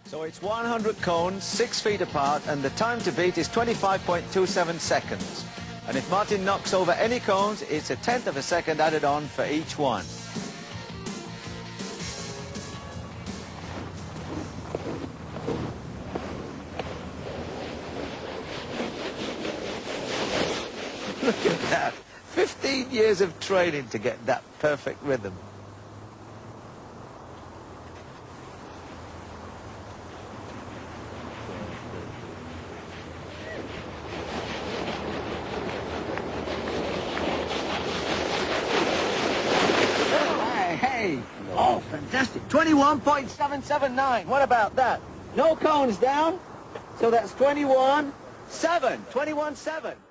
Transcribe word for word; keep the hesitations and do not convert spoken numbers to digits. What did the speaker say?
So it's one hundred cones, six feet apart, and the time to beat is twenty-five point two seven seconds. And if Martin knocks over any cones, it's a tenth of a second added on for each one. Look at that. fifteen years of training to get that perfect rhythm. Hey, oh, fantastic. twenty-one point seven seven nine. What about that? No cones down. So that's twenty-one seven. twenty-one seven.